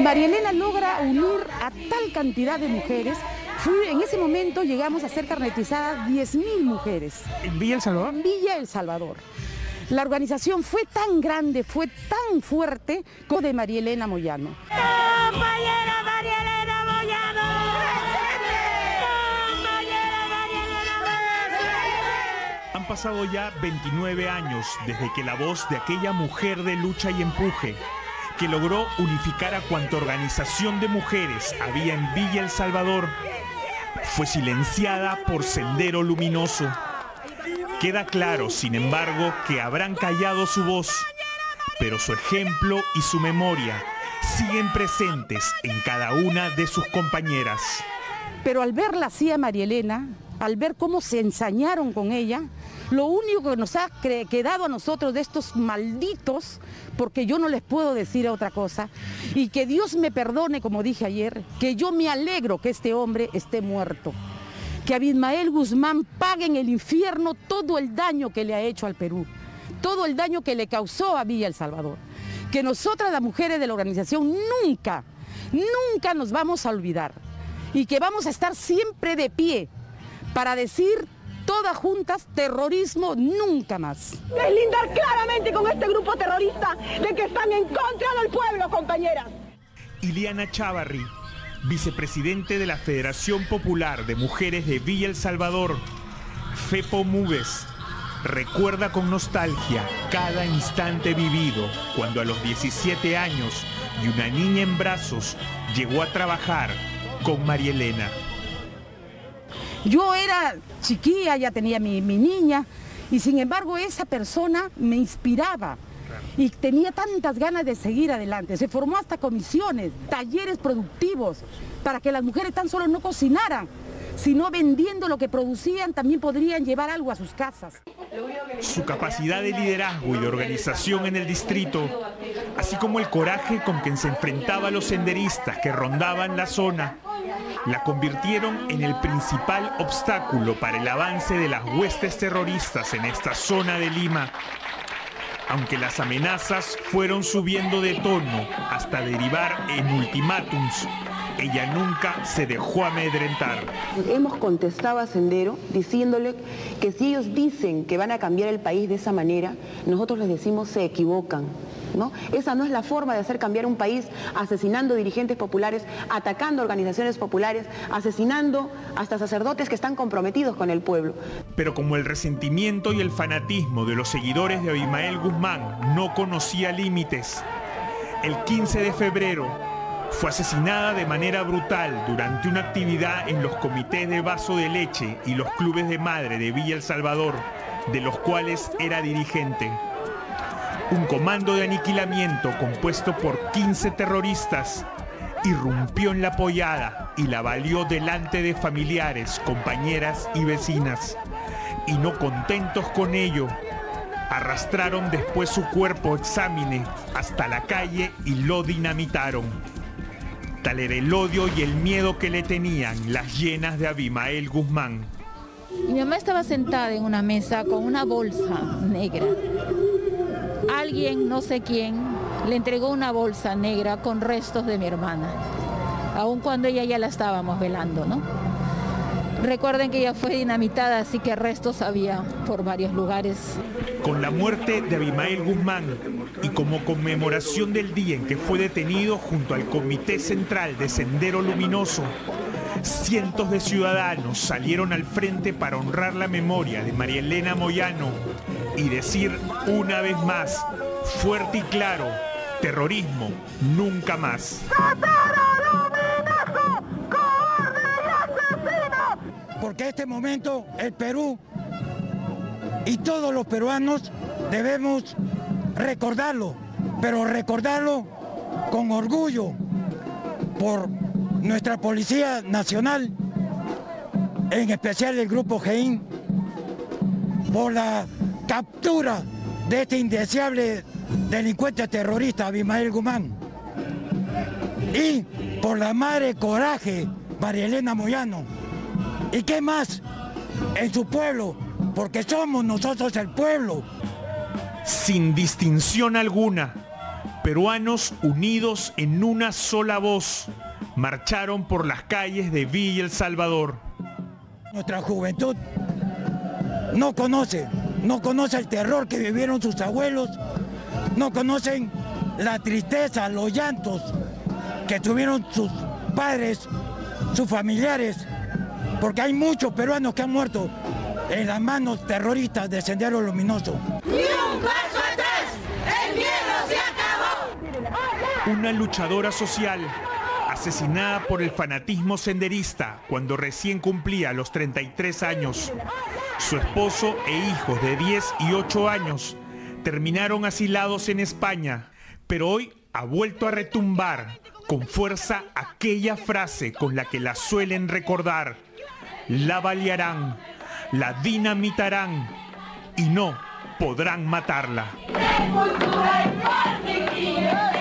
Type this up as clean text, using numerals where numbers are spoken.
María Elena logra unir a tal cantidad de mujeres. En ese momento llegamos a ser carnetizadas 10.000 mujeres. ¿En Villa El Salvador? En Villa El Salvador. La organización fue tan grande, fue tan fuerte como de María Elena Moyano. ¡Compañera María Elena Moyano! ¡Compañera María Elena Moyano! Han pasado ya 29 años desde que la voz de aquella mujer de lucha y empuje, que logró unificar a cuanta organización de mujeres había en Villa El Salvador, fue silenciada por Sendero Luminoso. Queda claro, sin embargo, que habrán callado su voz, pero su ejemplo y su memoria siguen presentes en cada una de sus compañeras. Pero al verla así a María Elena, al ver cómo se ensañaron con ella, lo único que nos ha quedado a nosotros de estos malditos, porque yo no les puedo decir otra cosa, y que Dios me perdone, como dije ayer, que yo me alegro que este hombre esté muerto, que Abimael Guzmán pague en el infierno todo el daño que le ha hecho al Perú, todo el daño que le causó a Villa El Salvador, que nosotras las mujeres de la organización nunca nos vamos a olvidar, y que vamos a estar siempre de pie para decir todas juntas, terrorismo nunca más. Deslindar claramente con este grupo terrorista de que están en contra del pueblo, compañeras. Iliana Chávarri, vicepresidente de la Federación Popular de Mujeres de Villa El Salvador, FEPO MUVES, recuerda con nostalgia cada instante vivido cuando a los 17 años y una niña en brazos llegó a trabajar con María Elena. Yo era chiquilla, ya tenía mi niña, y sin embargo esa persona me inspiraba y tenía tantas ganas de seguir adelante. Se formó hasta comisiones, talleres productivos, para que las mujeres tan solo no cocinaran, sino vendiendo lo que producían también podrían llevar algo a sus casas. Su capacidad de liderazgo y de organización en el distrito, así como el coraje con que se enfrentaba a los senderistas que rondaban la zona, la convirtieron en el principal obstáculo para el avance de las huestes terroristas en esta zona de Lima. Aunque las amenazas fueron subiendo de tono hasta derivar en ultimátums, ella nunca se dejó amedrentar. Hemos contestado a Sendero diciéndole que si ellos dicen que van a cambiar el país de esa manera, nosotros les decimos se equivocan, ¿no? Esa no es la forma de hacer cambiar un país, asesinando dirigentes populares, atacando organizaciones populares, asesinando hasta sacerdotes que están comprometidos con el pueblo. Pero como el resentimiento y el fanatismo de los seguidores de Abimael Guzmán no conocía límites, el 15 de febrero fue asesinada de manera brutal durante una actividad en los comités de vaso de leche y los clubes de madre de Villa El Salvador, de los cuales era dirigente. Un comando de aniquilamiento compuesto por 15 terroristas irrumpió en la pollada y la valió delante de familiares, compañeras y vecinas. Y no contentos con ello, arrastraron después su cuerpo exámine hasta la calle y lo dinamitaron. Tal era el odio y el miedo que le tenían las llenas de Abimael Guzmán. Mi mamá estaba sentada en una mesa con una bolsa negra. Alguien, no sé quién, le entregó una bolsa negra con restos de mi hermana, aun cuando ella ya la estábamos velando, ¿no? Recuerden que ella fue dinamitada, así que restos había por varios lugares. Con la muerte de Abimael Guzmán y como conmemoración del día en que fue detenido junto al Comité Central de Sendero Luminoso, cientos de ciudadanos salieron al frente para honrar la memoria de María Elena Moyano y decir una vez más, fuerte y claro, terrorismo nunca más. Porque en este momento el Perú y todos los peruanos debemos recordarlo, pero recordarlo con orgullo por nuestra Policía Nacional, en especial el Grupo GEIN, por la captura de este indeseable delincuente terrorista Abimael Guzmán y por la madre coraje María Elena Moyano. ¿Y qué más? En su pueblo, porque somos nosotros el pueblo. Sin distinción alguna, Peruanos unidos en una sola voz marcharon por las calles de Villa El Salvador. Nuestra juventud no conoce el terror que vivieron sus abuelos, no conocen la tristeza, los llantos que tuvieron sus padres, sus familiares, porque hay muchos peruanos que han muerto en las manos terroristas de Sendero Luminoso. ¡Ni un paso atrás! ¡El miedo se acabó! Una luchadora social asesinada por el fanatismo senderista cuando recién cumplía los 33 años. Su esposo e hijos de 10 y 8 años terminaron asilados en España, pero hoy ha vuelto a retumbar con fuerza aquella frase con la que la suelen recordar: la balearán, la dinamitarán y no podrán matarla.